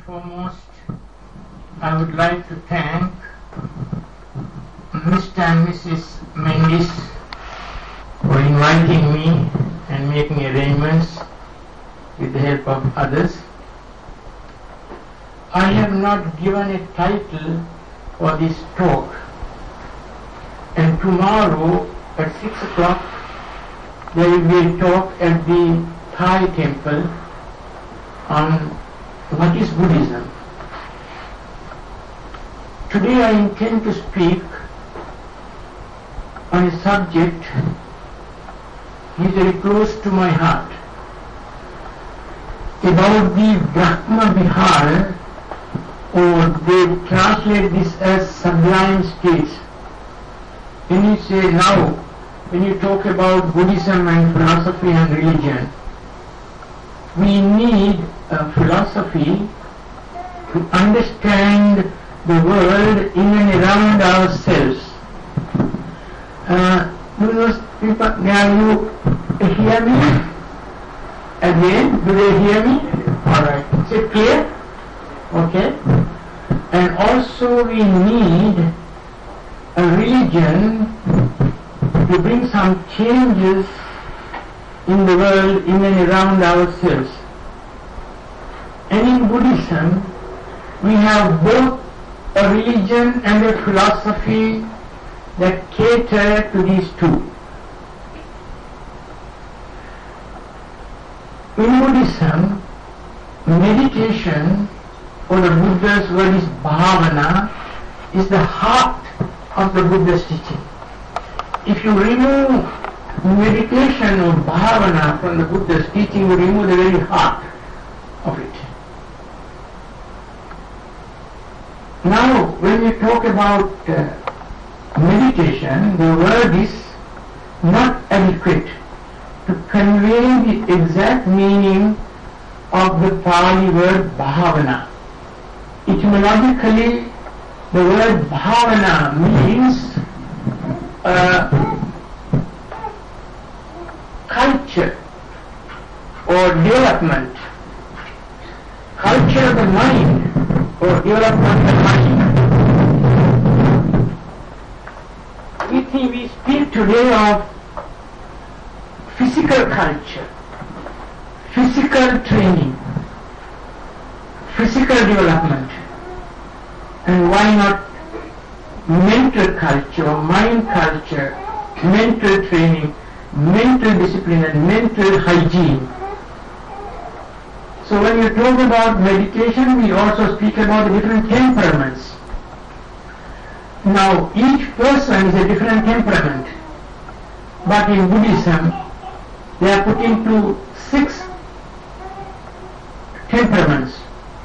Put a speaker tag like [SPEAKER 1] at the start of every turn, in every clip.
[SPEAKER 1] foremost, I would like to thank Mr. and Mrs. Mendes for inviting me and making arrangements with the help of others. I have not given a title for this talk, and tomorrow at 6 o'clock there will be a talk at the Thai temple on what is Buddhism. Today I intend to speak on a subject which is very close to my heart, about the Brisbane Vihara, or they translate this as sublime states. When you say now, when you talk about Buddhism and philosophy and religion, we need a philosophy to understand the world in and around ourselves. People, can you hear me? Again, do they hear me? Alright. Is it clear? Okay. And also we need a religion to bring some changes in the world in and around ourselves. And in Buddhism, we have both a religion and a philosophy that cater to these two. In Buddhism, meditation, or the Buddha's word is bhavana, is the heart of the Buddha's teaching. If you remove meditation or bhavana from the Buddha's teaching, you remove the very heart of it. Now, when we talk about meditation, the word is not adequate to convey the exact meaning of the Pali word bhavana. Etymologically, the word bhavana means culture or development, culture of the mind or development of the mind. We speak today of physical culture, physical training, physical development, and why not mental culture or mind culture, mental training, mental discipline and mental hygiene. So when you talk about meditation, we also speak about the different temperaments. Now each person is a different temperament, but in Buddhism they are put into 6 temperaments.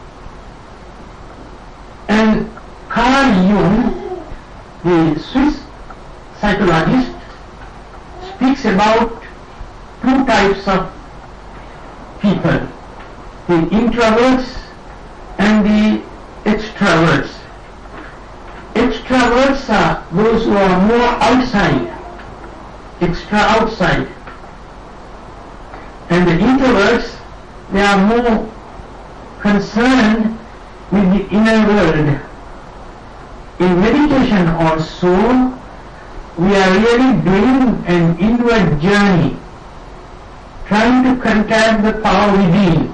[SPEAKER 1] And Carl Jung, the Swiss psychologist, speaks about 2 types of people, the introverts and the extroverts. Extroverts are those who are more outside, extra outside, and the introverts, they are more concerned with the inner world. In meditation also, we are really doing an inward journey, trying to contact the power within.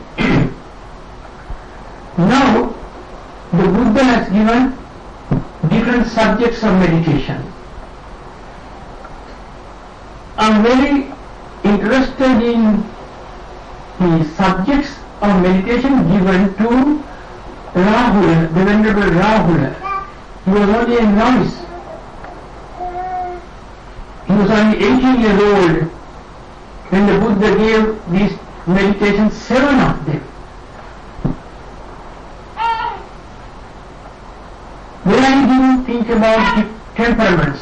[SPEAKER 1] Now, the Buddha has given different subjects of meditation. I'm very interested in the subjects of meditation given to Rahula, the Venerable Rahula. He was only a novice. He was only 18 years old when the Buddha gave these meditations, 7 of them. When you think about the temperaments,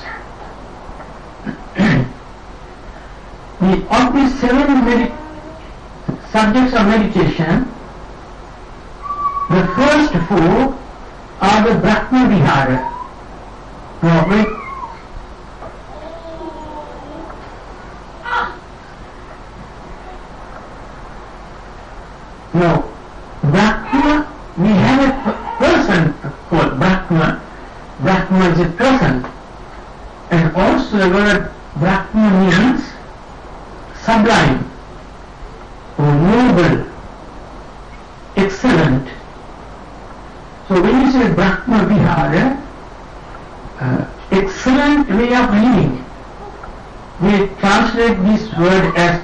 [SPEAKER 1] of these 7 subjects of meditation, the first 4 are the Brisbane Vihara. Now, Brahma, we have Brahma means sublime or noble, excellent. So when you say Brahma Vihara, excellent way of living, we translate this word as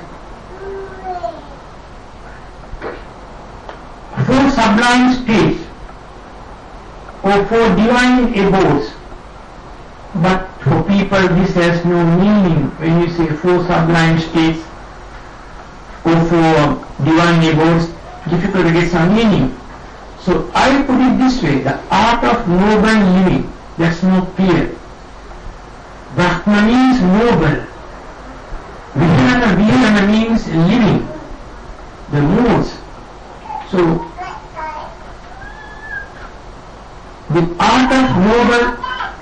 [SPEAKER 1] four sublime states or four divine abodes. But for people this has no meaning. When you say four sublime states or four divine abodes, difficult to get some meaning. So I put it this way, the art of noble living. That's more clear. Brahma means noble. Vihara means living, the modes. So the art of noble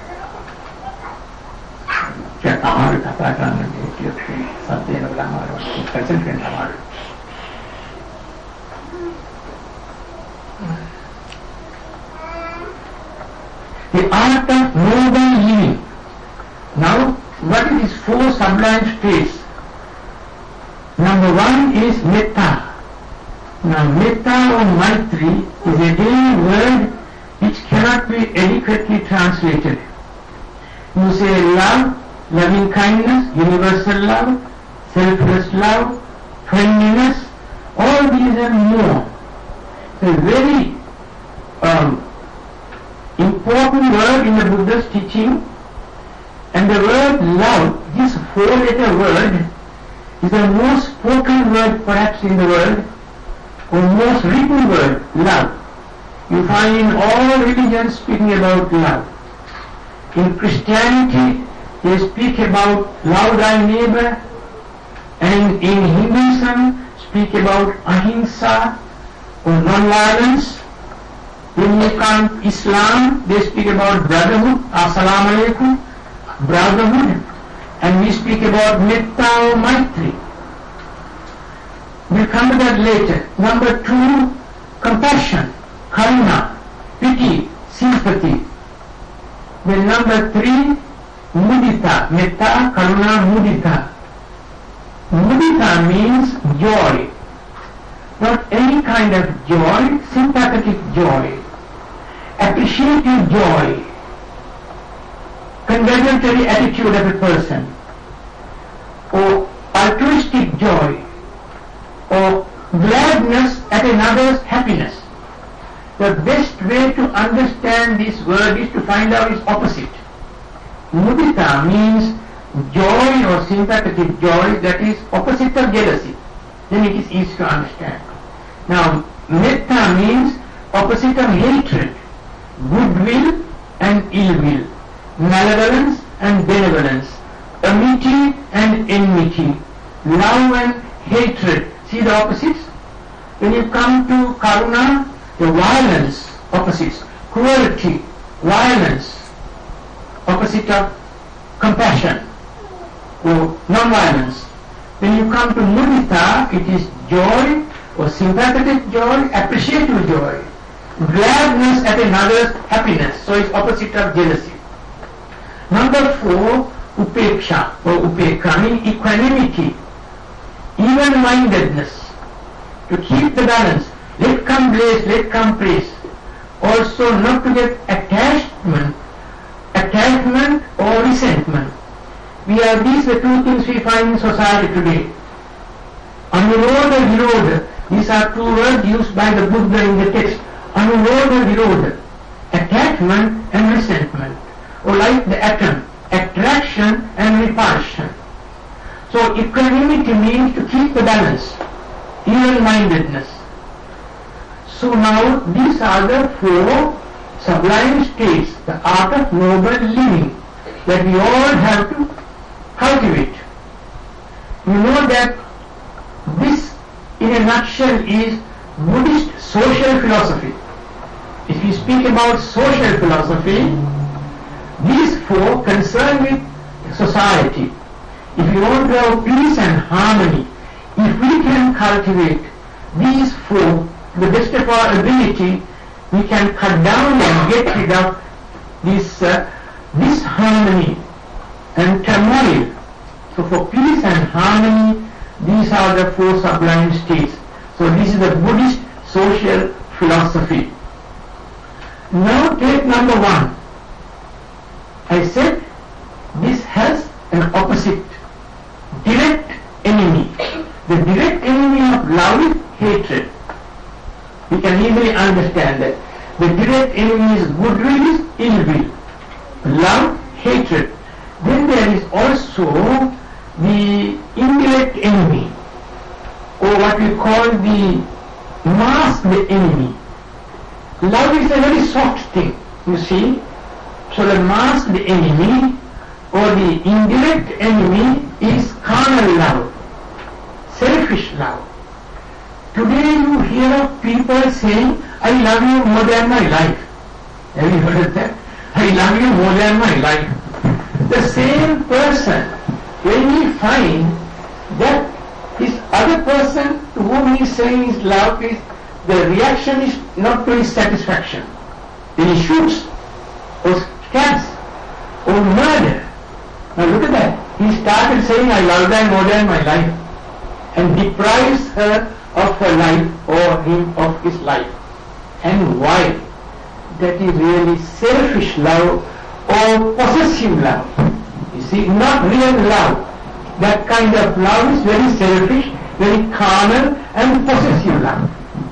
[SPEAKER 1] the art of noble living. Now, what is four sublime states? Number one is metta. Now, metta or maitri is a daily word which cannot be adequately translated. You say love, loving kindness, universal love, selfless love, friendliness, all these and more. It's a very important word in the Buddha's teaching, and the word love, this four-letter word, is the most spoken word perhaps in the world, or most written word, love. You find in all religions speaking about love. In Christianity, they speak about love thy neighbor, and in Hinduism, speak about ahimsa or non-violence. When you come Islam, they speak about brotherhood, assalamu alaikum, brotherhood, and we speak about metta or maitri. We'll come to that later. Number two, compassion, karuna, pity, sympathy. Then number three, mudita, metta, karuna, mudita. Mudita means joy. Not any kind of joy, sympathetic joy, appreciative joy, congratulatory attitude of a person, or altruistic joy, or gladness at another's happiness. The best way to understand this word is to find out its opposite. Mudita means joy or sympathetic joy that is opposite of jealousy. Then it is easy to understand. Now, metta means opposite of hatred, goodwill and ill will, malevolence and benevolence, amity and enmity, love and hatred. See the opposites? When you come to karuna, the violence, opposites, cruelty, violence, opposite of compassion or non-violence. When you come to mudita, it is joy or sympathetic joy, appreciative joy, gladness at another's happiness, so it's opposite of jealousy. Number four, upeksha or upekha means equanimity, even-mindedness, to keep the balance, let come bliss, let come praise. Also not to get attachment or resentment. These are the two things we find in society today. Anuroda, viroda, these are two words used by the Buddha in the text. Anuroda, viroda, attachment and resentment, or like the atom, attraction and repulsion. So equanimity means to keep the balance, even-mindedness. So now these are the four sublime states, the art of noble living, that we all have to cultivate. You know that this in a nutshell is Buddhist social philosophy. If we speak about social philosophy, these four concern with society. If we want to have peace and harmony, if we can cultivate these four to the best of our ability, we can cut down and get rid of this disharmony and turmoil So for peace and harmony, these are the four sublime states. So this is the Buddhist social philosophy. Now take number one. I said this has an opposite, direct enemy. The direct enemy of love is hatred. We can easily understand that. The direct enemy is goodwill, is ill will. Love, hatred. Then there is also the indirect enemy, or what we call the masked enemy. Love is a very soft thing, you see. So the masked enemy or the indirect enemy is carnal love, selfish love. Today you hear of people saying, I love you more than my life. Have you heard of that? I love you more than my life. The same person, when he finds that his other person to whom he is saying his love is, the reaction is not to his satisfaction, then he shoots or stabs or murder. Now look at that. He started saying, I love her more than my life, and deprives her of her life or him of his life. And why? That is really selfish love or possessive love. You see, not real love. That kind of love is very selfish, very carnal and possessive love.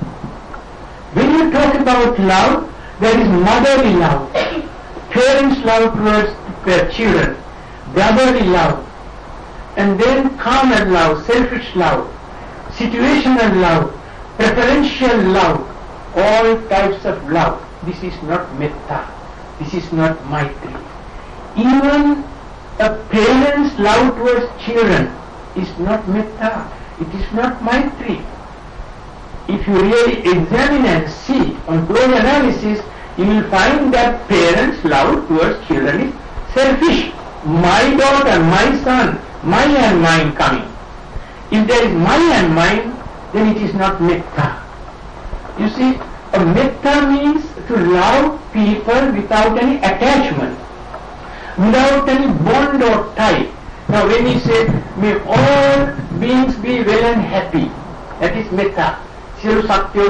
[SPEAKER 1] When you talk about love, there is motherly love, parents' love towards their children, brotherly love, and then carnal love, selfish love, situational love, preferential love, all types of love. This is not metta, this is not maitri. Even a parent's love towards children is not metta, it is not maitri. If you really examine and see on close analysis, you will find that parents' love towards children is selfish. My daughter, my son, my and mine coming. If there is my and mine, then it is not metta. You see, a metta means to love people without any attachment, without any bond or tie. Now when he said, may all beings be well and happy, that is metta. Then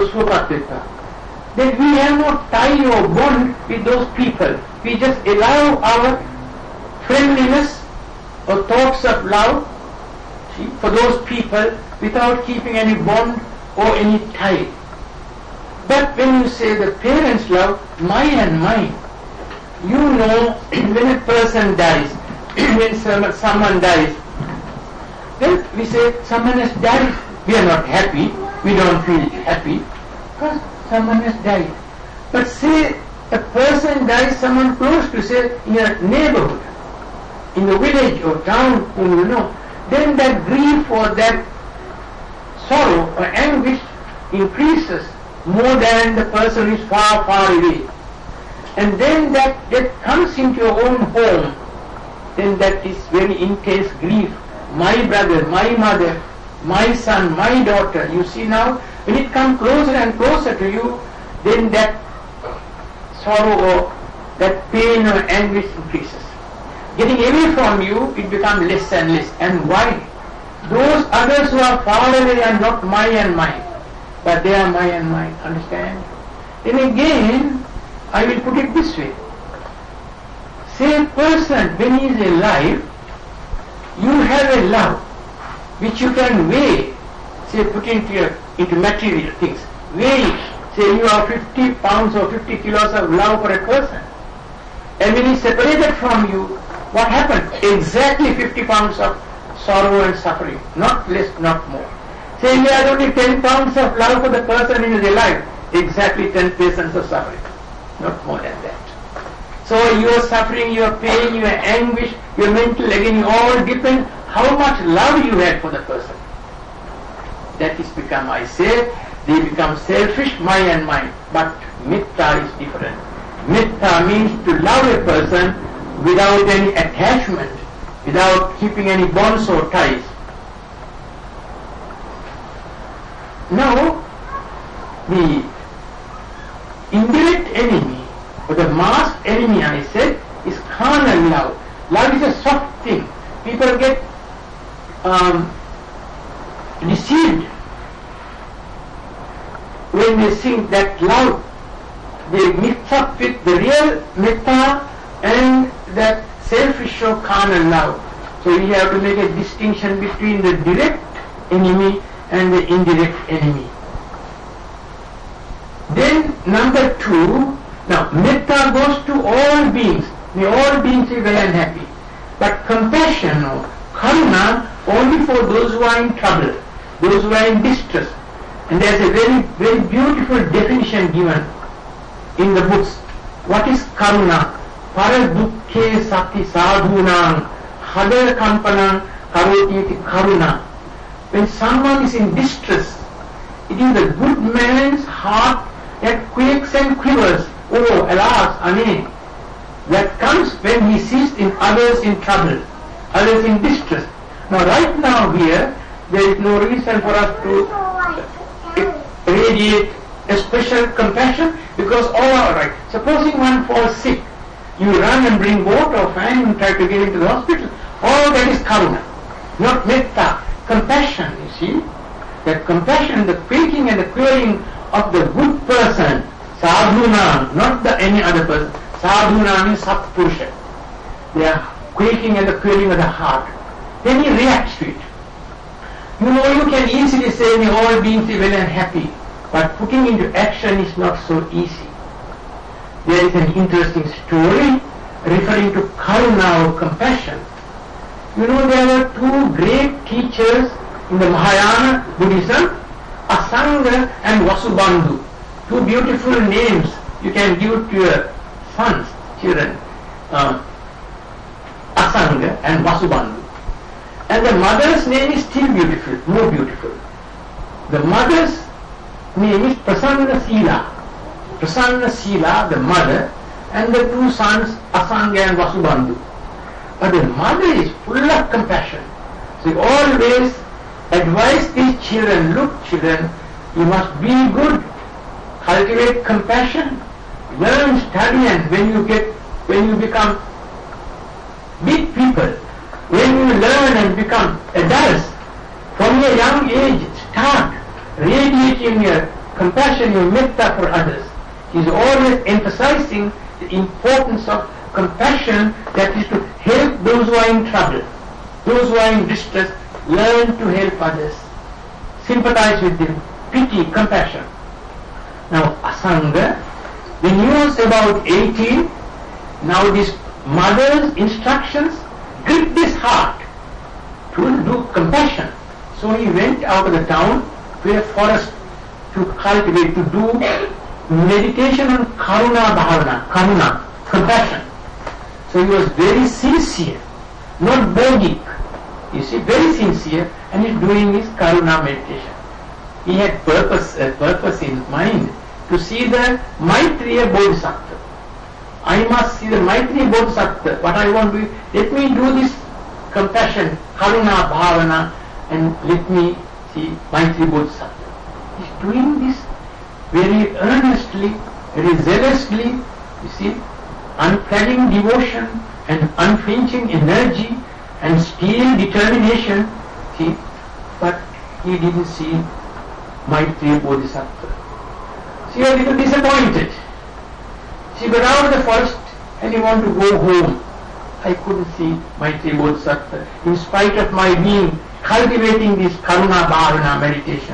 [SPEAKER 1] we have no tie or bond with those people. We just allow our friendliness or thoughts of love, see, for those people without keeping any bond or any tie. But when you say the parents' love, my and mine, you know, when a person dies, when someone dies, then we say someone has died. We are not happy, we don't feel happy because someone has died. But say a person dies, someone close to, say, in a neighborhood, in the village or town whom you know, then that grief or that sorrow or anguish increases more than the person is far, far away. And then that comes into your own home, then that is very intense grief. My brother, my mother, my son, my daughter. You see now, when it comes closer and closer to you, then that sorrow or that pain or anguish increases. Getting away from you, it becomes less and less. And why? Those others who are far away are not my and mine, but they are my and mine. Understand? Then again, I will put it this way. Say a person, when he is alive, you have a love which you can weigh, say put into material things, weigh it, say you have 50 pounds or 50 kilos of love for a person, and when he is separated from you, what happened? Exactly 50 pounds of sorrow and suffering, not less, not more. Say you have only 10 pounds of love for the person who is alive, exactly 10 pesos of suffering, not more than that. So your suffering, your pain, your anguish, your mental agony, all depend how much love you had for the person. That is become, I say, they become selfish, my and mine. But metta is different. Metta means to love a person without any attachment, without keeping any bonds or ties. Now, the indirect enemy, or the masked enemy, I said, is carnal love. Love is a soft thing. People get deceived when they think that love. They mix up with the real metta and that selfish or carnal love. So we have to make a distinction between the direct enemy and the indirect enemy. Then number 2, now metta goes to all beings. May all beings be well and happy. But compassion or karuna only for those who are in trouble, those who are in distress. And there's a very, very beautiful definition given in the books. What is karuna? Paradukkhe sati sadhunam hadar kampanam karoti iti karuna. When someone is in distress, it is the good man's heart that quakes and quivers. Oh, alas, ane. That comes when he sees in others in trouble, others in distress. Now, right now here, there is no reason for us to radiate a special compassion because all are right. Supposing one falls sick, you run and bring water or fan and try to get him to the hospital. All that is karuna, not metta. Compassion, you see. That compassion, the quaking and the quivering of the good person, sadhuna, not the any other person. Sadhuna means satpurusha. They are quaking and the quivering of the heart. Then he reacts to it. You know, you can easily say, may all beings be well and happy. But putting into action is not so easy. There is an interesting story referring to karuna or compassion. You know, there were 2 great teachers in the Mahayana Buddhism, Asanga and Vasubandhu. 2 beautiful names you can give to your sons, children. Asanga and Vasubandhu. And the mother's name is still beautiful, more beautiful. The mother's name is Prasanna Sila. Prasanna Sila, the mother, and the 2 sons, Asanga and Vasubandhu. But the mother is full of compassion. So always advise these children, look children, you must be good, cultivate compassion, learn, study, and when you become big people, when you learn and become adults, from a young age, start radiating your compassion, your metta for others. He is always emphasizing the importance of compassion, that is to help those who are in trouble, those who are in distress, learn to help others, sympathize with them, pity, compassion. Now Asanga, when he was about 18, now this mother's instructions gripped his heart to do compassion. So he went out of the town to a forest to cultivate, to do meditation on karuna bhavana, karuna, compassion. So he was very sincere, not bogic. You see, very sincere, and he's doing his karuna meditation. He had purpose in mind to see the Maitreya Bodhisattva. I must see the Maitreya Bodhisattva. What I want to do, let me do this compassion, karuna bhavana, and let me see Maitreya Bodhisattva. He's doing this very earnestly, very zealously, you see, unflagging devotion and unflinching energy and steel determination, see, but he didn't see Maitreya Bodhisattva. So he was a little disappointed. She got out of the forest and he wanted to go home. I couldn't see Maitreya Bodhisattva in spite of my being cultivating this karuna bhavana meditation.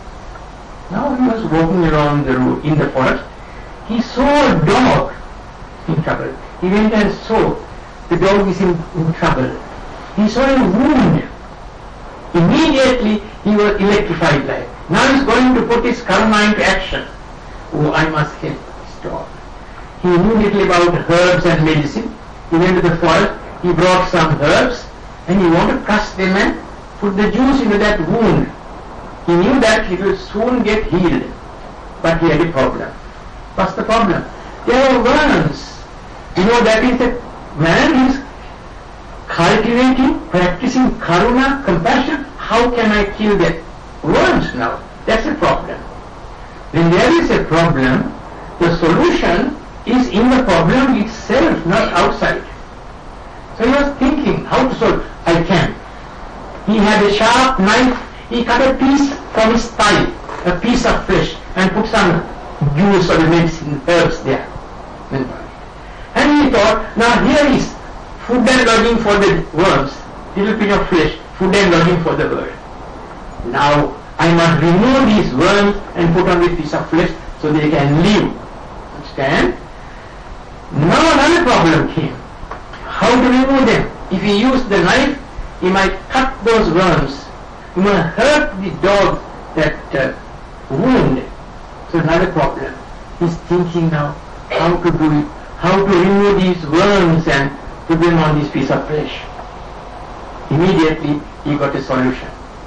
[SPEAKER 1] Now he was walking around the road in the forest. He saw a dog in trouble. He went and saw the dog is in trouble. He saw a wound. Immediately he was electrified like. Now he's going to put his karma into action. Oh, I must help this dog. He knew little about herbs and medicine. He went to the forest, he brought some herbs and he wanted to crush them and put the juice into that wound. He knew that he will soon get healed. But he had a problem. What's the problem? There are worms. You know, that is the man is cultivating, practicing karuna, compassion. How can I kill that worms now? That's a problem. When there is a problem, the solution is in the problem itself, not outside. So he was thinking how to solve. I can. he had a sharp knife, he cut a piece from his thigh, a piece of flesh, and put some juice or the medicine herbs there. And he thought, now here is food and lodging for the worms, little bit of flesh, food and lodging for the bird. Now I must remove these worms and put on this piece of flesh so they can live. Understand? Now another problem came. How to remove them? If he used the knife, he might cut those worms. He might hurt the dog that wound. So another problem. He's thinking now how to do it, how to remove these worms and put them on this piece of flesh. Immediately he got a solution.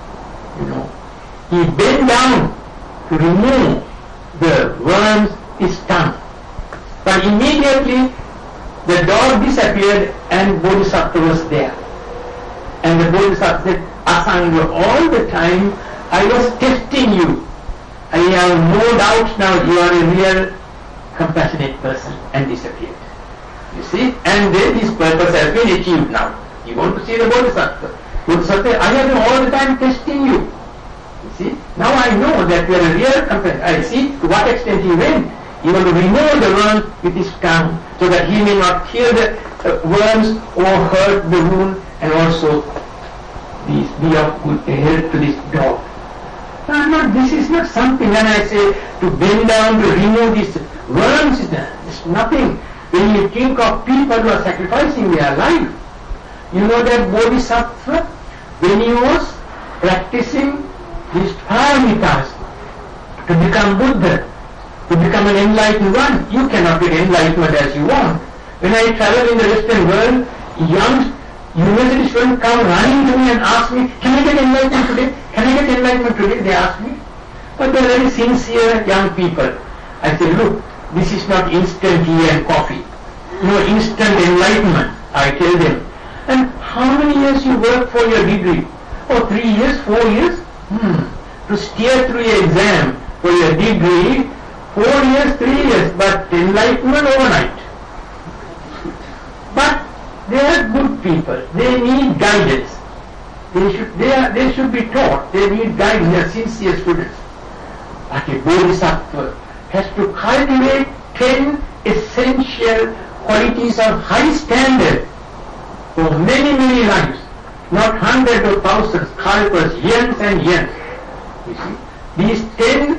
[SPEAKER 1] He bent down to remove the worm's tongue. But immediately the dog disappeared and Bodhisattva was there. And the Bodhisattva said, Asanga, all the time I was testing you. I have no doubt now you are a real compassionate person, and disappeared. You see? And then his purpose has been achieved now. You want to see the Bodhisattva. Bodhisattva, I have been all the time testing you. You see? Now I know that you are a real compassionate. I see to what extent he went. He want to remove the worm with his tongue so that he may not kill the worms or hurt the wound, and also be of good help to this dog. This is not something when I say to bend down to remove these worms, it's nothing. When you think of people who are sacrificing their life, you know that Bodhisattva, when he was practicing his paramitas to become Buddha, to become an enlightened one, you cannot get enlightenment as you want. When I travel in the Western world, young university students come running to me and ask me, can I get enlightenment today? Can I get enlightenment today? They ask me. But they are very sincere young people. I say, look, this is not instant tea and coffee. No instant enlightenment, I tell them. And how many years you work for your degree? Oh, 3 years, 4 years? To steer through your exam for your degree, 4 years, 3 years, but enlightenment overnight. But they are good people. They need guidance. They should be taught. They need guidance. They are sincere students. But a Bodhisattva has to cultivate 10 essential qualities of high standard for many, many lives. Not hundreds or thousands, kalpas, years and years. You see, these 10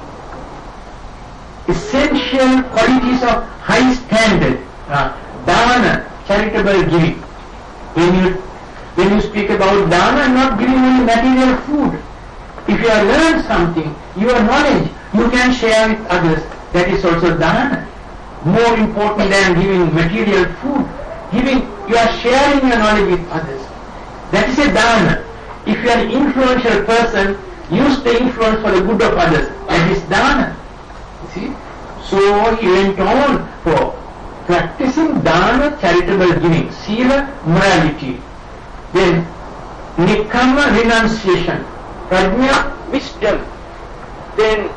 [SPEAKER 1] essential qualities of high standard are dana, charitable giving. When you speak about dana, not giving only material food. If you have learned something, your knowledge, you can share with others. That is also dana. More important than giving material food. You are sharing your knowledge with others. That is a dana. If you are an influential person, use the influence for the good of others. That is dana. You see? So he went on for practicing dana, charitable giving, sila, morality. Then nikama, renunciation, prajna, wisdom. Then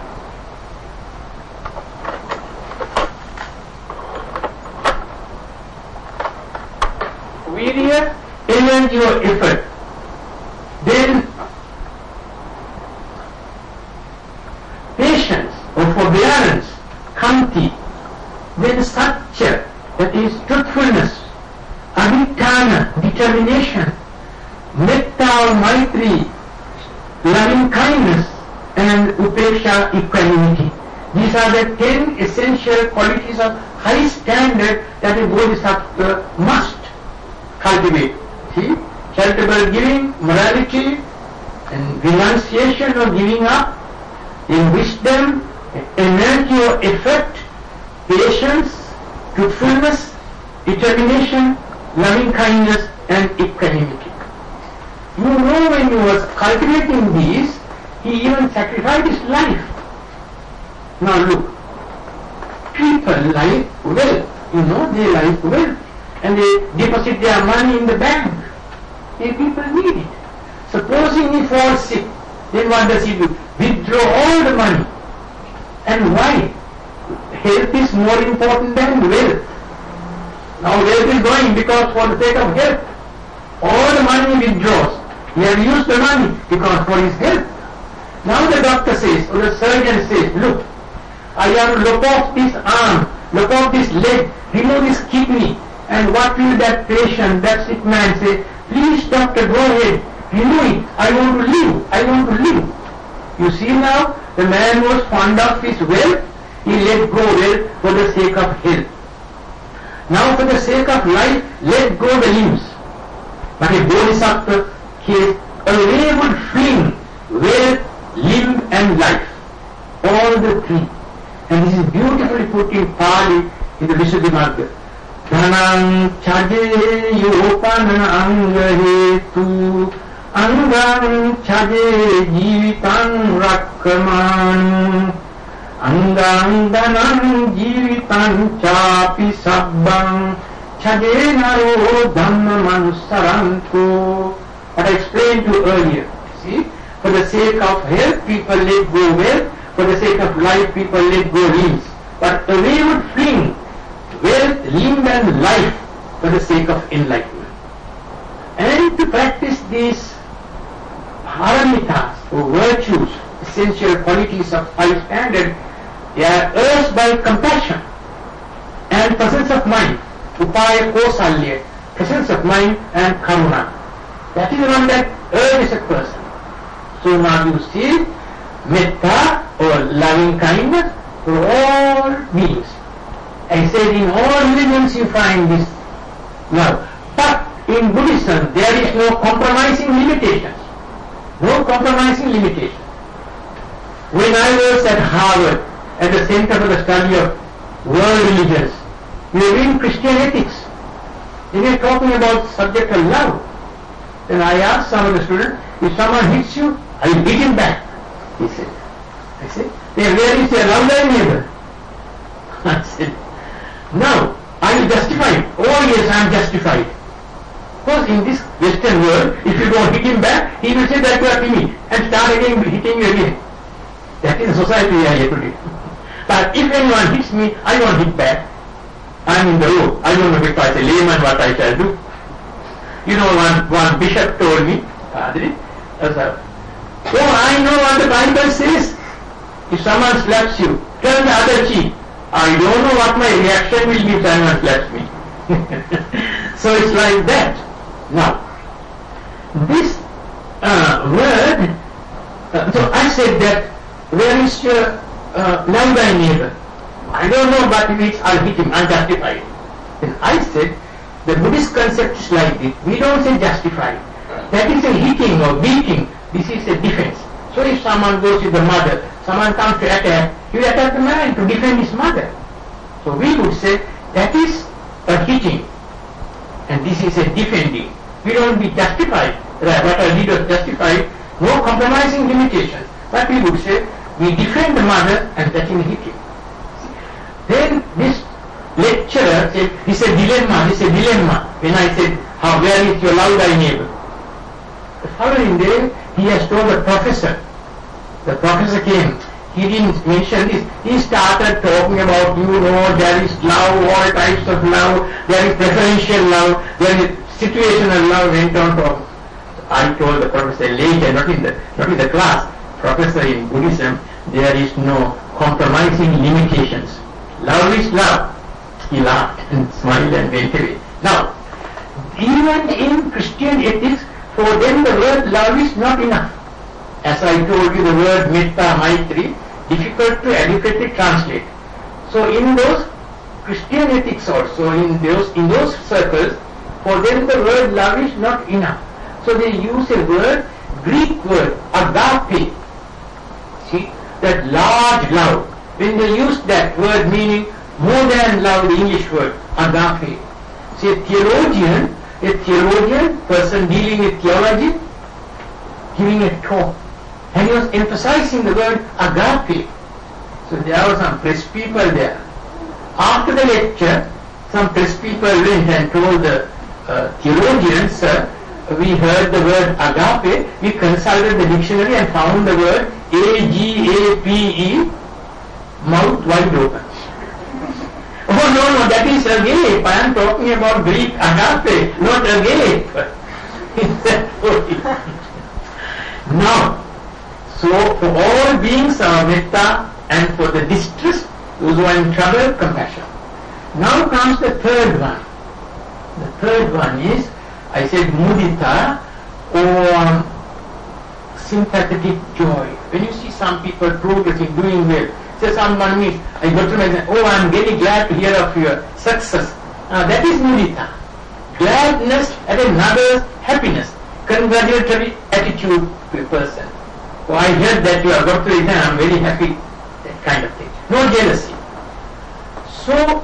[SPEAKER 1] virya, energy or effort. Then patience or forbearance, khanti. Then satya, that is truthfulness. Adhitthana, determination. Metta or maitri, loving kindness. And upeksha, equanimity. These are the 10 essential qualities of high standard that a Bodhisattva must cultivate. See? Charitable giving, morality, and renunciation or giving up, in wisdom, energy or effort, patience, truthfulness, determination, loving kindness, and equanimity. You know, when he was cultivating these, he even sacrificed his life. Now look, people live well, they live well, and they deposit their money in the bank. The people need it. Supposing he falls sick, then what does he do? Withdraw all the money. And why? Health is more important than wealth. Now wealth is going because for the sake of health. All the money withdraws. He has used the money because for his health. Now the doctor says, or the surgeon says, look, I have to lop off this arm, lop off this leg, remove this kidney. And what will that patient, that sick man say? Please doctor, go ahead, remove it. I want to live. I want to live. You see now, the man was fond of his wealth. He let go wealth for the sake of health. Now for the sake of life, let go the limbs. But a bodhisattva case, away would fling wealth, limb and life. All the three. And this is beautifully put in Pali in the Visuddhimagga. Dhanam chaje yopana angahetu angam chaje jivitan rakkamanu angam dhanam jivitan chapi sabbam chaje naro dhamma manusarantu. What I explained to you earlier. See, for the sake of health, people let go wealth. For the sake of life, people let go limbs. But away would fling wealth, limb and life for the sake of enlightenment. And to practice these paramitas or virtues, essential qualities of high standard, they are urged by compassion and presence of mind, upaya kosalya, presence of mind and karuna. That is the one that urges a person. So now you see, metta or loving kindness for all beings. I said in all religions you find this love. But in Buddhism there is no compromising limitations. No compromising limitations. When I was at Harvard, at the Center for the Study of World Religions, we were in Christian ethics. They were talking about the subject of love. Then I asked some of the students, if someone hits you, I will beat him back. He said. I said, then where is your love thy neighbor? I said, no, I will justify it. Oh yes, I am justified. Because in this Western world, if you don't hit him back, he will say that you are timid and start again hitting you again. That is the society we are here today. But if anyone hits me, I won't hit back. I am in the road. I don't know if I say layman what I shall do. You know, one bishop told me, Padri, oh, I know what the Bible says. If someone slaps you, turn the other cheek. I don't know what my reaction will be if someone slaps me. So it's like that. Now, this word, so I said that, where is your love thy neighbor? I don't know, but if it's, I'll hit him, I'll justify it. Then I said, the Buddhist concept is like this. We don't say justify. That is a hitting or beating. This is a defense. So if someone goes with the mother, someone comes to attack, he will attack the man to defend his mother. So we would say that is a hitting and this is a defending. We don't be justified. What I did was justified, no compromising limitations. But we would say we defend the mother and that is hitting. Then this lecturer said, this is a dilemma. When I said, where is your love thy neighbor? The following day, he has told the professor. The professor came. He didn't mention this. He started talking about, there is love, all types of love. There is preferential love. There is situational love. Went on talking. I told the professor later, not in the class, Professor, in Buddhism, there is no compromising limitations. Love is love. He laughed and smiled and went away. Now, even in Christian ethics, for them the word love is not enough. As I told you, the word metta, maitri, difficult to adequately translate. So in those Christian ethics also, in those circles, for them the word love is not enough. So they use a word, Greek word, agape. See, that large love. When they use that word meaning more than love, the English word, agape. See, a theologian, person dealing with theology, giving a talk. And he was emphasizing the word agape. So there were some press people there. After the lecture, some press people went and told the theologians, sir, we heard the word agape, we consulted the dictionary and found the word A-G-A-P-E, mouth wide open. Oh no, that is agape. I am talking about Greek agape, not agape. Is that for you? Now, so for all beings are metta, and for the distressed, those who are in trouble, compassion. Now comes the third one. The third one is, I said mudita, or sympathetic joy. When you see some people progressing, doing well, say someone meets, I go to them and say, oh, I am very glad to hear of your success. That is mudita. Gladness at another's happiness. Congratulatory attitude to a person. Oh, I heard that you are got to exam, I am very happy. That kind of thing. No jealousy. So,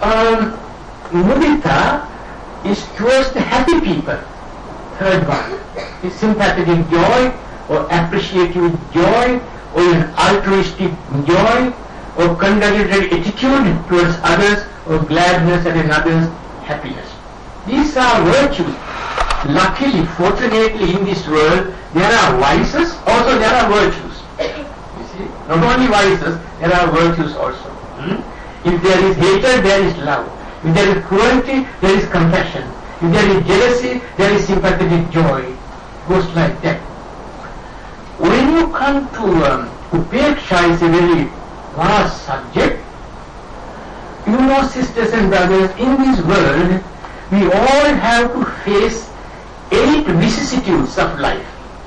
[SPEAKER 1] mudita is towards the happy people. Third one is sympathetic joy, or appreciative joy, or an altruistic joy, or congratulatory attitude towards others, or gladness at another's happiness. These are virtues. Luckily, fortunately, in this world, there are vices, also there are virtues. You see, not only vices, there are virtues also. If there is hatred, there is love. If there is cruelty, there is compassion. If there is jealousy, there is sympathetic joy. It goes like that. When you come to upeksha, is a very vast subject. You know, sisters and brothers, in this world, we all have to face 8 vicissitudes of life.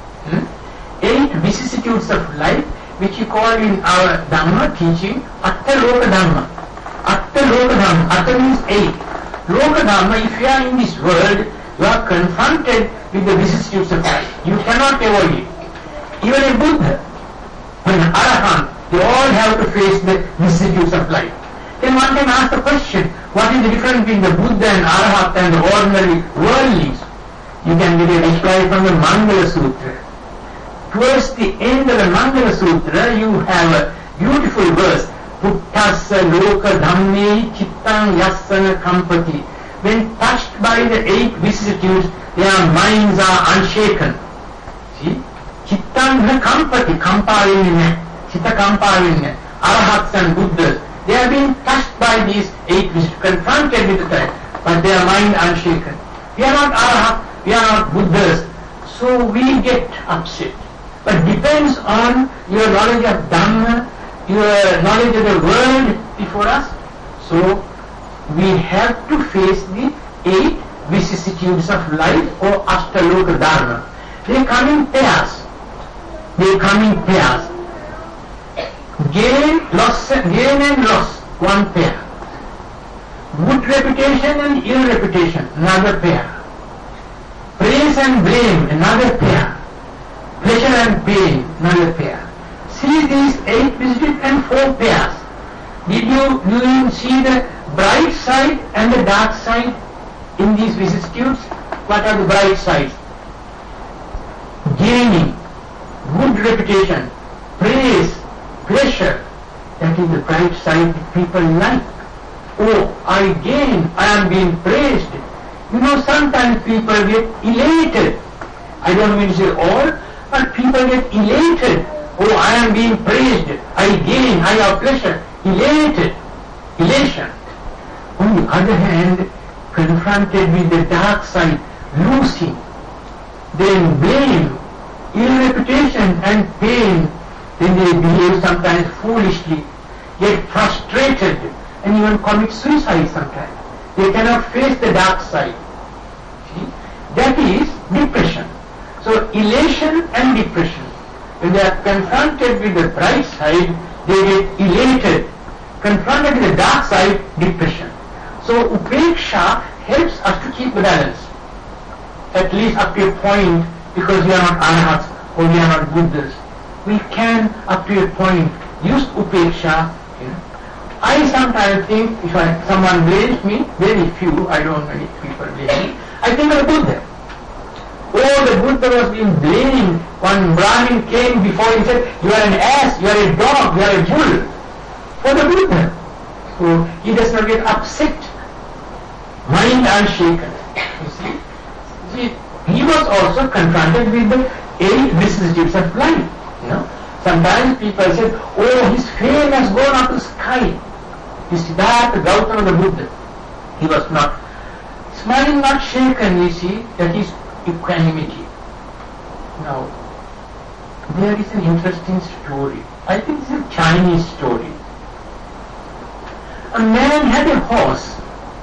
[SPEAKER 1] 8 vicissitudes of life, which you call in our Dhamma teaching, Atta Loka Dhamma. Atta Loka Dhamma. Atta means 8. Loka Dhamma, if you are in this world, you are confronted with the vicissitudes of life. You cannot avoid it. Even a Buddha, an Arahant, they all have to face the vicissitudes of life. Then one can ask the question, what is the difference between the Buddha and Arahant and the ordinary worldlings? You can get a reply from the Mangala Sutra. Towards the end of the Mangala Sutra, you have a beautiful verse, Puttassa loka dhamme chittang yassana kampati. When touched by the 8 vicissitudes, their minds are unshaken. See? Chittang kampati, kampavinne, chitta kampavinne, Arahats and Buddhas. They have been touched by these 8 vicissitudes, confronted with the fact, but their mind unshaken. We are not Arahat, we are not Buddhas, so we get upset. But depends on your knowledge of Dhamma, your knowledge of the world before us. So we have to face the 8 vicissitudes of life, or Ashtaloka Dharma. They come in pairs. They come in pairs. Gain and loss, one pair. Good reputation and ill reputation, another pair. Praise and blame, another pair. Pleasure and pain, another pair. See these 8 vicissitudes and 4 pairs. Do you see the bright side and the dark side in these vicissitudes? What are the bright sides? Gaining, good reputation, praise, pleasure. That is the bright side that people like. Oh, I gain, I am being praised. You know, sometimes people get elated. I don't mean to say all, but people get elated. Oh, I am being praised, I gain, I have pleasure. Elated, elation. On the other hand, confronted with the dark side, losing, then blame, ill reputation and pain, then they behave sometimes foolishly, get frustrated, and even commit suicide sometimes. They cannot face the dark side. See? That is depression. So elation and depression. When they are confronted with the bright side, they get elated. Confronted with the dark side, depression. So upeksha helps us to keep the balance, at least up to a point, because we are not Arahats or we are not Buddhas. We can, up to a point, use upeksha. I sometimes think, if someone blames me, very few, I don't know many people blame me, I think of the Buddha. Oh, the Buddha was being blamed. One Brahmin came before him and said, you are an ass, you are a dog, you are a bull. For the Buddha. So he does not get upset. Mind unshaken. You see, he was also confronted with the 8 vicissitudes of life. You know, sometimes people say, oh, his fame has gone up to the sky. Siddhartha Gautama the Buddha. He was not. His mind not shaken, you see, that is equanimity. Now, there is an interesting story. I think it's a Chinese story. A man had a horse.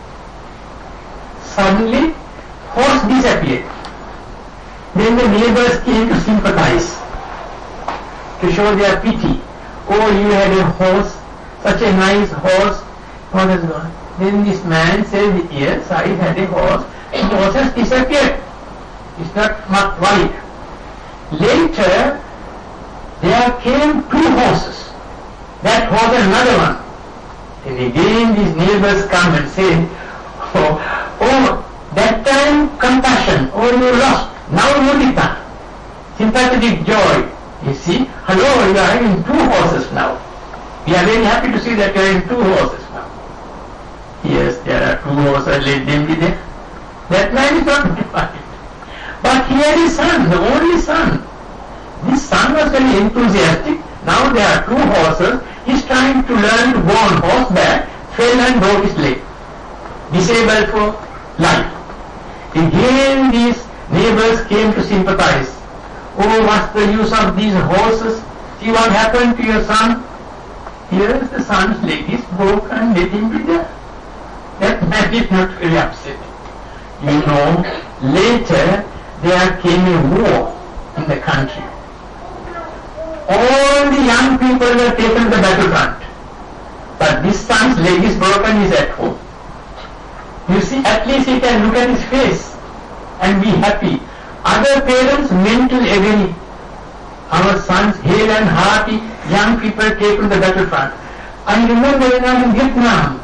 [SPEAKER 1] Suddenly, horse disappeared. Then the neighbors came to sympathize, to show their pity. Oh, you had a horse, such a nice horse, what has gone? Then this man said, yes, I had a horse, and the horse has disappeared. It's not worried. Later, there came 2 horses. That horse and another one. And again these neighbors come and say, oh, that time compassion, oh, you lost. Now mudita, sympathetic joy. You see, hello, you are having 2 horses now. We are very happy to see that you are having 2 horses now. Yes, there are 2 horses, let them be there. That man is not divided. But he had a son, the only son. This son was very enthusiastic. Now there are 2 horses. He is trying to learn to go on horseback, fell and broke his leg. Disabled for life. Again these neighbors came to sympathize. Oh, what's the use of these horses? See what happened to your son? Here is the son's leg is broken, let him be there. That man is not very upset. You know, later there came a war in the country. All the young people were taken to the battlefront. But this son's leg is broken, he is at home. You see, at least he can look at his face and be happy. Other parents, mental agony. Our sons, hale and hearty, young people taken to the battlefront. I remember when I was in Vietnam,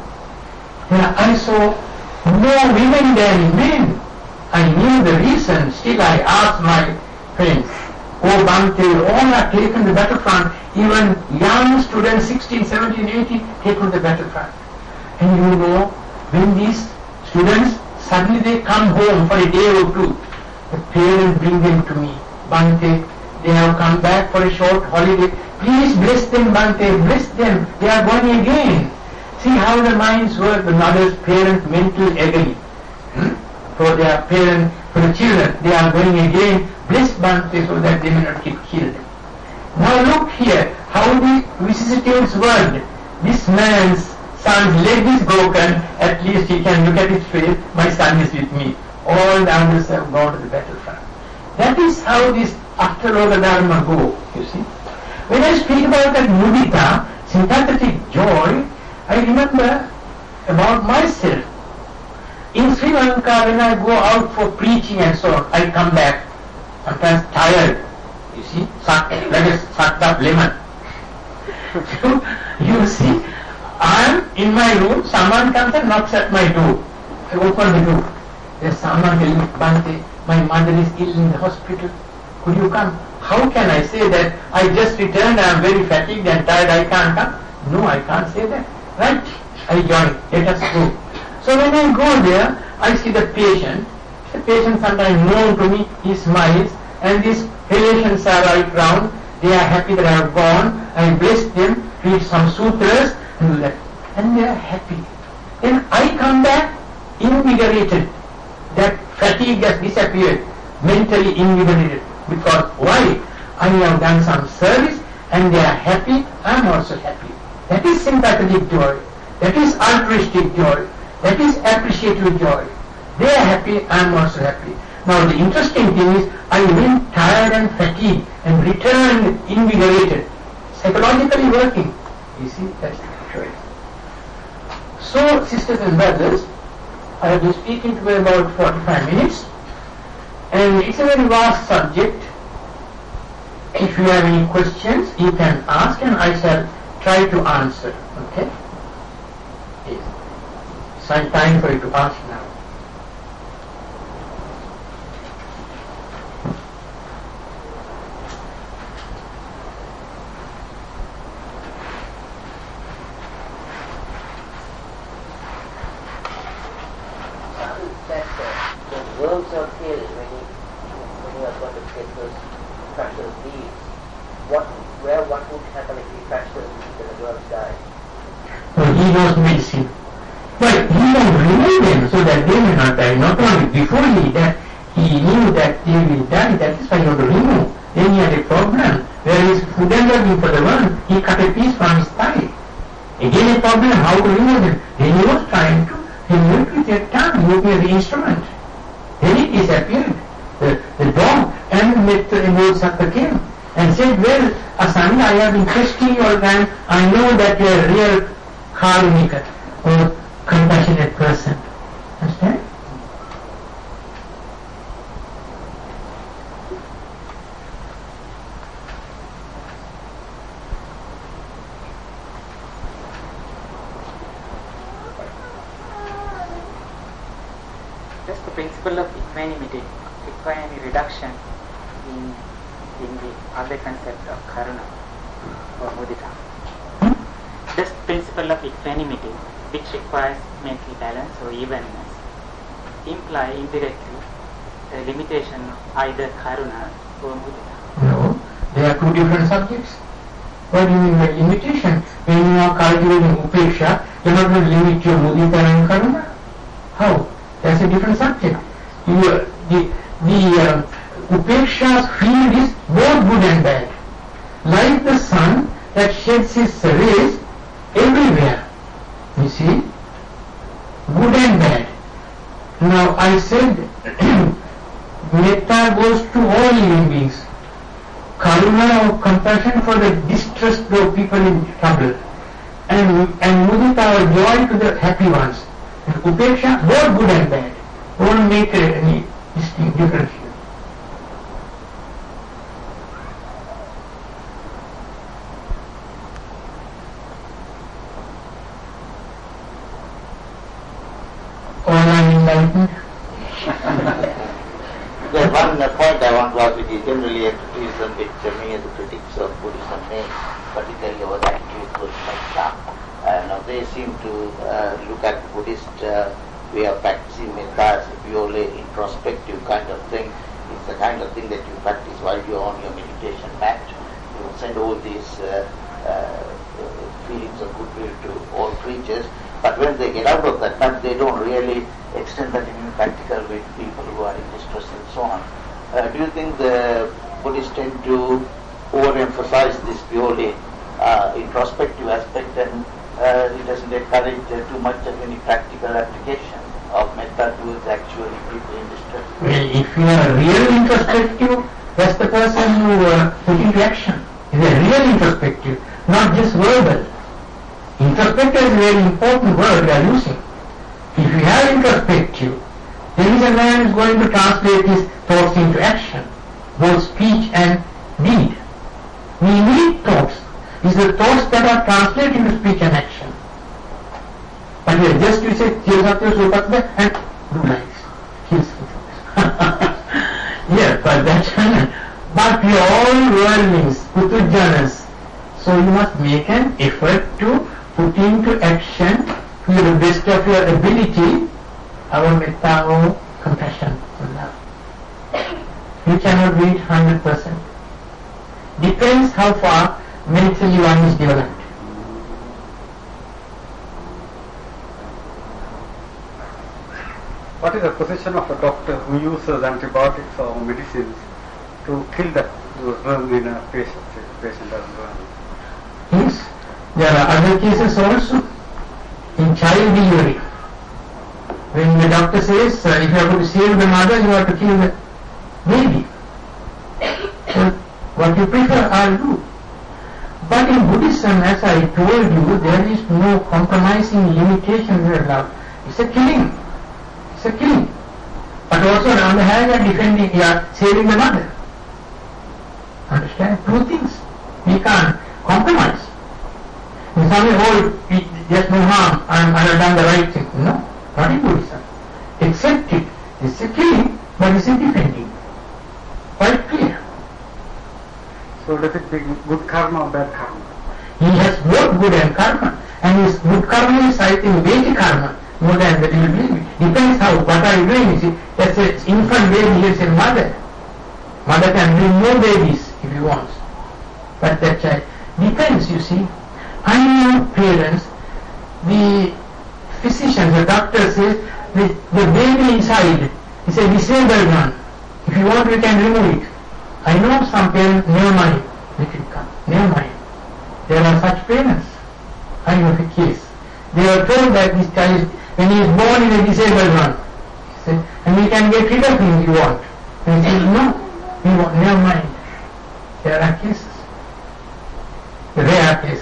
[SPEAKER 1] I saw more women than men. I knew the reason, still I asked my friends, oh Bhante, all are taken to the battlefront, even young students, 16, 17, 18, taken to the battlefront. And you know, when these students, suddenly they come home for a day or 2, the parents bring them to me. Bhante, they have come back for a short holiday. Please bless them, Bhante, bless them. They are going again. See how the minds work, the mother's parents' mental agony. For their parents, for the children, they are going again. Bless Bhante so that they may not get killed. Now look here, how the vicissitudes worked. This man's son's leg is broken, at least he can look at his face, my son is with me. All the others have gone to the battlefront. That is how this Aftaloka Dharma go, you see. When I speak about that mudita, sympathetic joy, I remember about myself. In Sri Lanka, when I go out for preaching and so on, I come back, sometimes tired, you see, like a sucked up lemon. So, you see, I am in my room, someone comes and knocks at my door. I open the door. There's someone telling me, Bhante, my mother is ill in the hospital. Could you come? How can I say that? I just returned, I am very fatigued and tired, I can't come. No, I can't say that. Right? I join. Let us go. So when I go there, I see the patient. The patient sometimes known to me, he smiles, and these relations are right round. They are happy that I have gone. I bless them, read some sutras, and do that. And they are happy. Then I come back invigorated. That fatigue has disappeared, mentally invigorated. Because why? I have done some service and they are happy, I am also happy. That is sympathetic joy. That is altruistic joy. That is appreciative joy. They are happy, I am also happy. Now the interesting thing is, I went tired and fatigued and returned invigorated. Psychologically working. You see, that's the choice. So, sisters and brothers, I have been speaking to you about 45 minutes. And it's a very vast subject. If you have any questions, you can ask and I shall try to answer. Okay? Yes. It's time for you to ask now.
[SPEAKER 2] The worlds are created when you are going to get those fractal beings. What would happen if the fractal beings and the worlds die?
[SPEAKER 1] Well, he knows medicine. But he will remove them so that they may not die. Not only before he died, he knew that they will die, that is why he had to remove. Then he had a problem. Where his food and looking for the one, he cut a piece from his thigh. Again a problem, how to remove it. Then he was trying to remove it with a tongue, using the instrument. Then it disappeared. The dog and with the Bodhisattva came and said, well, Asanga, I have been testing your time. I know that you are a real karmika or compassionate person. Understand?
[SPEAKER 3] Just the principle of equanimity reduction in the other concept of karuna or mudita. This principle of equanimity, which requires mental balance or evenness, imply indirectly a limitation of either karuna or mudita.
[SPEAKER 1] No, they are two different subjects. What do you mean by limitation? When you are cultivating upeksha, you are not going to limit your mudita and karuna. How? That's a different subject. The upeksha's field is both good and bad. Like the sun that sheds its rays everywhere. You see? Good and bad. Now I said metta goes to all living beings. Karuna or compassion for the distressed people in trouble. And mudita or joy to the happy ones. And upeksha, both good and bad. Don't make any distinct difference here. All are enlightened.
[SPEAKER 4] There's one point I want to ask, which is generally a criticism which many of the critics of Buddhism make, particularly over the attitude towards metta. Now they seem to look at the Buddhist way of practicing metta as a purely introspective kind of thing. It's the kind of thing that you practice while you're on your meditation mat. You send all these feelings of goodwill to all creatures, but when they get out of that mat, they don't really extend that in practical with people who are in distress and so on. Do you think the Buddhists tend to overemphasize this purely introspective aspect, and it doesn't encourage too much of any practical application of metta towards actually people in distress?
[SPEAKER 1] Well, if you are really introspective, that's the person who put into action. Is a real introspective, not just verbal. Introspective is a very important word we are using. If you have introspective, there is a man who is going to translate his thoughts into action, both speech and deed. We need thoughts. These are thoughts that are translated into speech and action. But here just you say, and do like this. Yes, but that's but we are all worldlings, putujanas. So you must make an effort to put into action to the best of your ability our metta or compassion or love. You cannot do it 100%. Depends how far mentally one is developed.
[SPEAKER 5] What is the position of a doctor who uses antibiotics or medicines to kill the worm in a patient as well?
[SPEAKER 1] Yes, there are other cases also. In child delivery, when the doctor says, if you are going to save the mother, you have to kill the baby. So what you prefer, I'll do. But in Buddhism, as I told you, there is no compromising limitation there allowed. It's a killing. It's a killing. But also on the hand, you are defending, you are saving the mother. Understand? Two things. We can't compromise. In some way, there's no harm, I have done the right thing. No, not in Buddhism. Accept it. It's a killing, but it's a defending. Quite clear.
[SPEAKER 5] So does it be good karma or bad karma?
[SPEAKER 1] He has both good and karma. And his good karma is, I think, Vedic karma, more than the little baby. Depends how, what are you doing? You see, that's an infant baby, is a mother. Mother can bring more babies if he wants. But that child, depends, you see. Unknown parents, the physician, the doctor says, the baby inside is a disabled one. If you want, we can remove it. I know some parents, never mind, let it come, never mind. There are such parents. I know a case. They were told that this child, when he is born, is a disabled one. He said, and we can get rid of him if you want. And he said, no, we want, never mind. There are cases. Rare cases.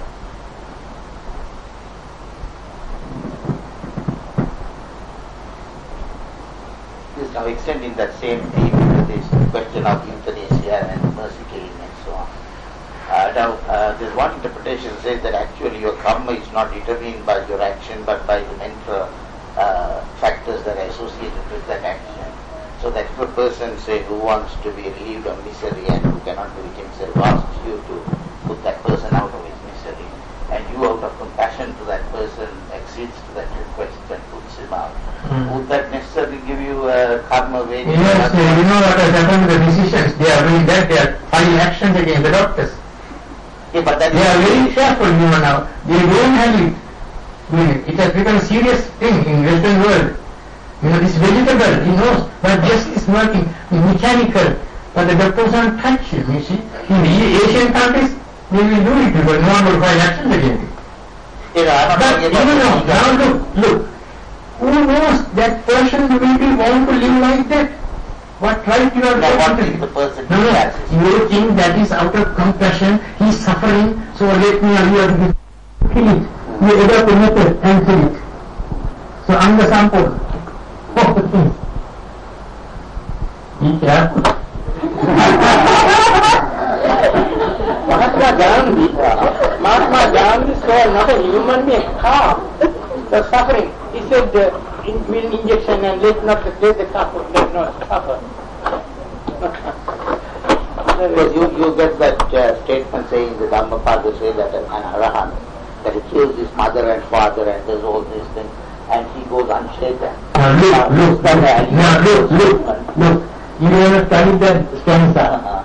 [SPEAKER 4] This now extending that same theme to this question of euthanasia and mercy killing and so on. There's one interpretation says that actually your karma is not determined by your action but by the mental factors that are associated with that action. So that if a person, say, who wants to be relieved of misery and who cannot do it himself, asks you to put that person out of his misery, and you out of compassion to that person accedes to that request and puts him out, would that necessarily give you a karma wage?
[SPEAKER 1] Yes, you know what has happened to the physicians. They are doing that, they are filing actions against the doctors.
[SPEAKER 4] Yeah, but that
[SPEAKER 1] They are very careful now. They don't have it. It has become a serious thing in Western world. You know, this vegetable, he knows, but just is working mechanical. But the doctors don't touch him, you see. In the Asian countries, they will do it because no one will file actions against it. But even now, look, who knows that person will be born to live like that? What right you are
[SPEAKER 4] talking to? The person
[SPEAKER 1] you think that is out of compassion, he is suffering, so let me kill it. You adopt a method and kill it. So I'm the sample of the things. Be careful.
[SPEAKER 3] Mahatma Gandhi saw not a human being, a cow, the suffering. He said, will injection and let the cow not suffer.
[SPEAKER 4] Because you get that statement saying the Dhammapada say that an arahant, that he kills his mother and father and does all these things, and he goes unshaken.
[SPEAKER 1] Look. You have studied that stanza.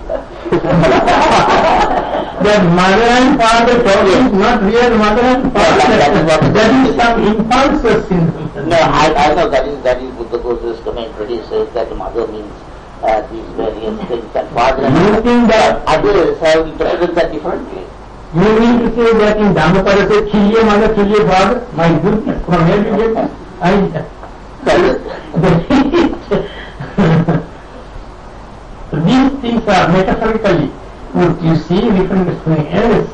[SPEAKER 1] That mother and father talk is not real mother and father. That is some impulses in them.
[SPEAKER 4] No, I know that is Buddha Goswa's commentary says that mother means these various things and father and
[SPEAKER 1] you think that
[SPEAKER 4] others have interpreted that differently.
[SPEAKER 1] You mean to say that in Dhammapada say, kill your mother, kill your father? My goodness, from where you get that? So these things are metaphorically put, you see, referring to something else.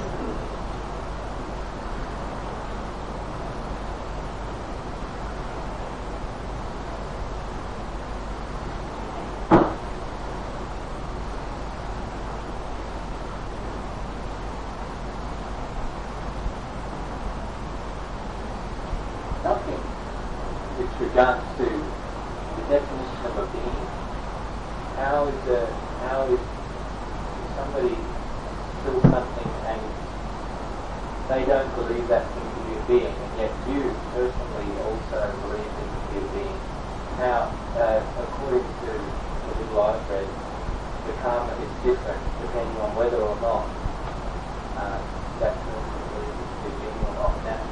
[SPEAKER 6] Nothing with regards to the definition of a being. How is somebody still something and they don't believe that thing to be a being, and yet you personally also believe it to be a being? How, according to the little I've read, the karma is different depending on whether or not that person believes it to be a being or not. Now,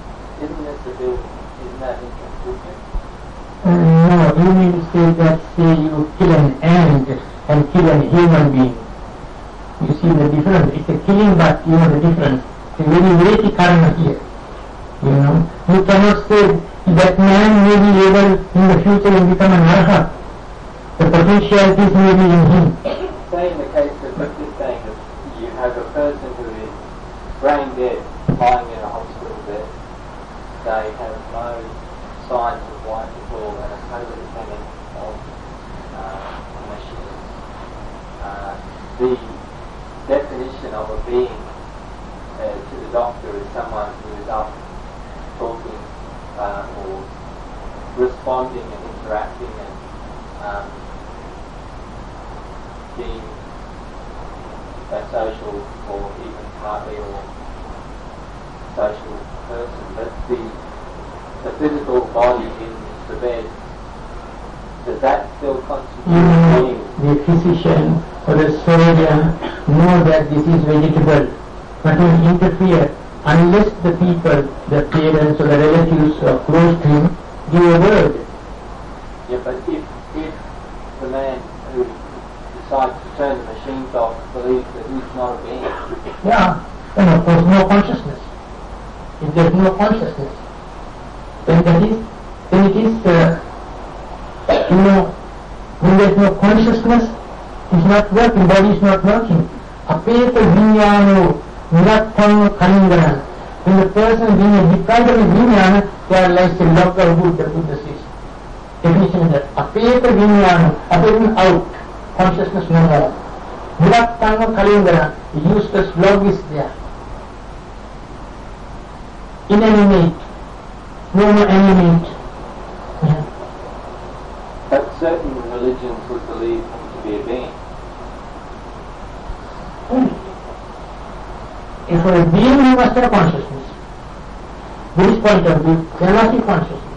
[SPEAKER 6] isn't that inconsistent?
[SPEAKER 1] No, you mean to say that, say, you kill an ant and kill a human being. You see the difference. It's a killing, but you know the difference. It's a very weighty karma here. You know, you cannot say that man may be able in the future to become an arhat. The potentialities may be in him.
[SPEAKER 6] Say in the case of this saying that you have a person who is brain dead, lying in a hospital bed. They have no signs of life at all and are totally dependent on machines. The definition of a being to the doctor is someone who is up talking or responding and interacting and being a social or even partly or social person, but the physical body in the bed, does that still constitute being?
[SPEAKER 1] The physician or the surgeon know that this is vegetable, but will interfere unless the people, the parents or the relatives who are close to him give a word.
[SPEAKER 6] Yeah, but if the man decides to turn the machines off, believes that he's not a being.
[SPEAKER 1] Yeah, and of course no consciousness. If there is no consciousness, then it is, when there is no consciousness, it's not working, body is not working. Apeta vinyano nirattham kalindana. When the person being deprived of vinyana, they are like the log of wood, the Buddha says. Definition is that apeta vinyano, apeta out, consciousness no more. Nirattham kalindana, useless log is there. Inanimate, no more animate. Yeah.
[SPEAKER 6] But certain religions would believe him to be a being.
[SPEAKER 1] If for a being you must have consciousness. Buddhist point of view, there must be consciousness.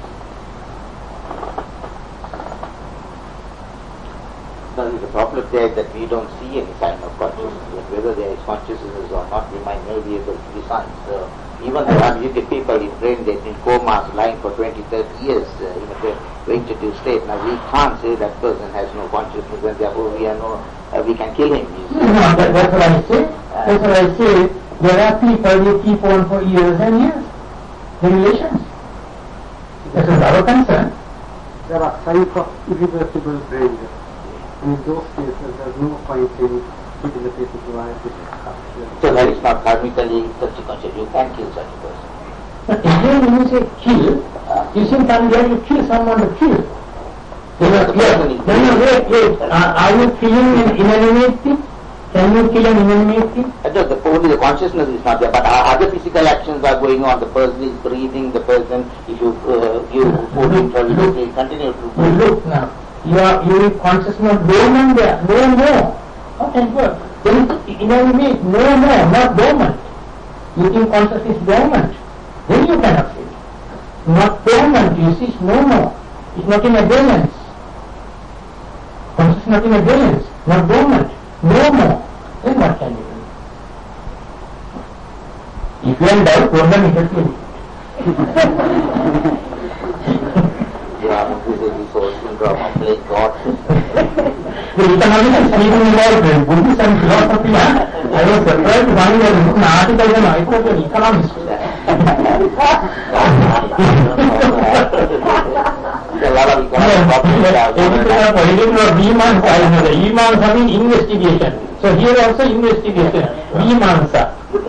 [SPEAKER 4] No, the problem there is that we don't see any sign of consciousness. Whether there is consciousness or not, we might never be able to decide. So even the ability people in brain dead in comas lying for 20, 30 years in a vegetative state. Now we can't say that person has no consciousness and therefore we can kill him.
[SPEAKER 1] No, that's what I say. That's what I say. There are people who keep on for years and years. The relations. This is our concern.
[SPEAKER 5] There are signs of irreversible brain death. And in those cases, there is no point in keeping the patient alive.
[SPEAKER 4] So that is not karmically consequential. You can kill such a person.
[SPEAKER 1] But again, when you say kill, you seem to kill someone to kill. Wait. Are you killing an inanimate thing? Can you kill an inanimate thing?
[SPEAKER 4] Only the consciousness is not there, but other physical actions are going on. The person is breathing, the person, if you give food intravenously, continue to breathe.
[SPEAKER 1] Look now, your consciousness dormant there, no more. How can it work? Then inanimate, no more, not dormant. You think consciousness is dormant, then you cannot say it. Not dormant, you see, no more. It's not in abeyance. Consciousness not in abeyance, not dormant, no more. Then what can you do? If you are in doubt, go and interfere.
[SPEAKER 4] Syndrome of playing God.
[SPEAKER 1] The economics is speaking about Buddhist and philosophy. I was surprised one day an article in economics. Vimansa means investigation. So here also investigation. Vimansa.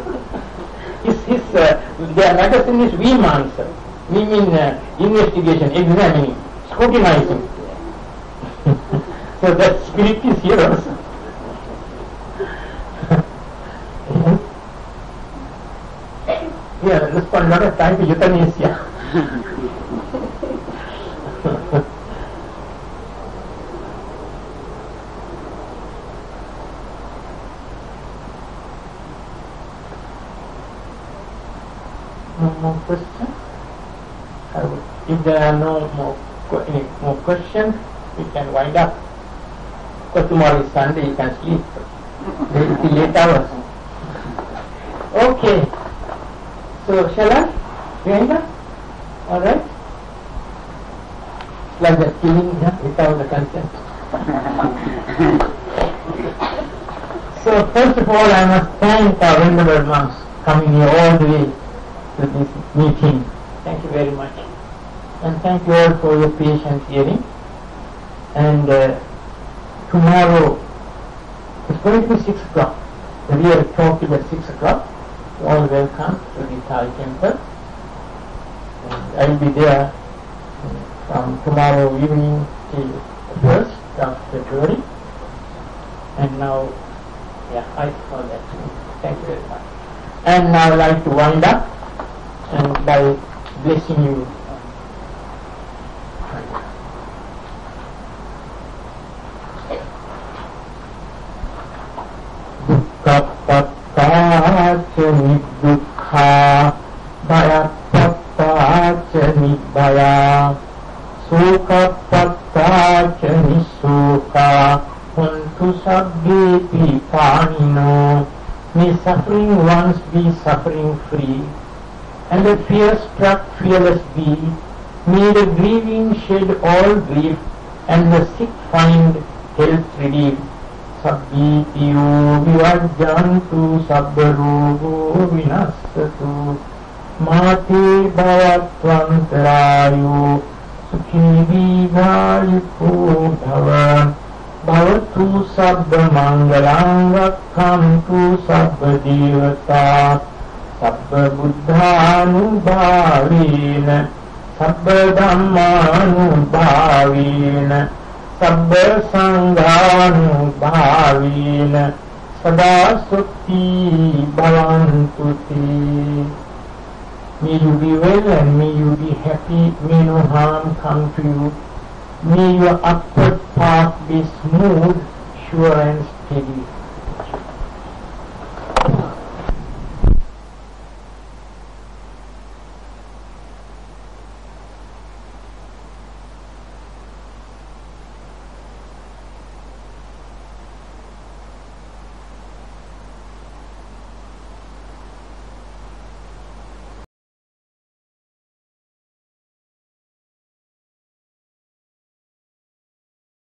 [SPEAKER 1] Their magazine is Vimansa. We mean investigation, examining, scrutinizing. So that spirit is here also. Yeah, let's spend a lot of time to euthanasia. No more questions? If there are no more questions, we can wind up. Because tomorrow is Sunday, you can sleep. There is 8 hours. Okay. So shall I? Wind up? Alright? Like the killing without the consent. So first of all, I must thank our venerable monks coming here all the way to this meeting. Thank you very much. And thank you all for your patient hearing. And tomorrow it's going to be 6 o'clock. The real talk is at 6 o'clock. You all welcome to the Thai temple. And I will be there from tomorrow evening till the 1st of February. And now, I saw that. Thank you very much. And now I would like to wind up and by blessing you. Dukkha niddukha bhayapatta nibbaya sukhapatta nisukha untu sabbe panino. May suffering ones be suffering free, and the fear-struck fearless be. May the grieving shed all grief, and the sick find health relief. sabbitiyo vivajjantu sabbarogo vinassatu mate bhavatvantarayo sukhi dīghāyuko bhava bhavatu sabba mangalam rakkhantu sabba devata sabba buddhanubhavena sabba dhammanubhavena sabba sanghanubhavena sada sukhi bhavantu te. May you be well and may you be happy, may no harm come to you. May your upward path be smooth, sure and steady.